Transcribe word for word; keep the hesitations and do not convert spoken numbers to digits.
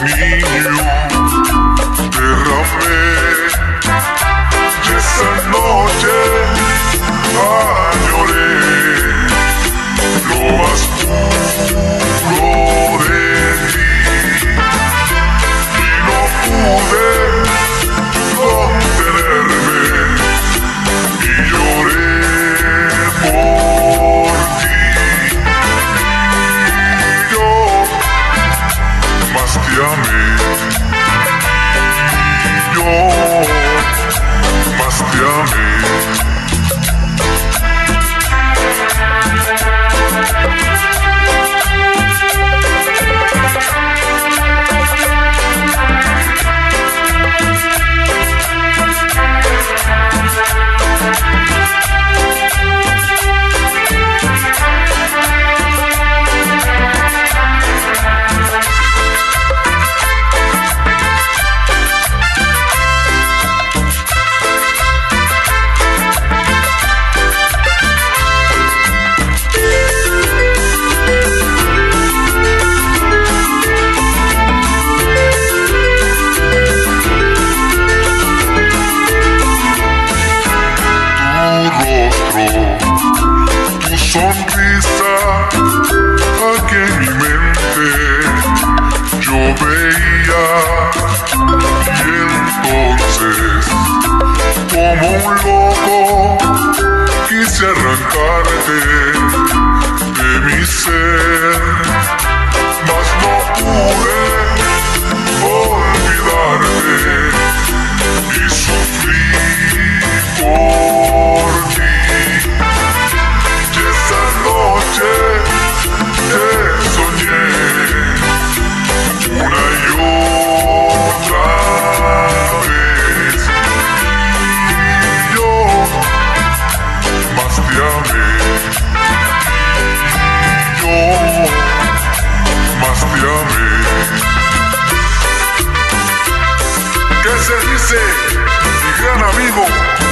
niño derramé y esa noche añoré lo más puro de ti y no pude contenerme y lloré por ti. Yo más te amé, yo más te amé. Tu sonrisa aquí en mi mente yo veía y entonces como un loco quise arrancarte de mi ser, mas no pude olvidarte y sufrí por ti. Te soñé una y otra vez y yo más te amé, yo más te amé. ¿Qué se dice, mi gran amigo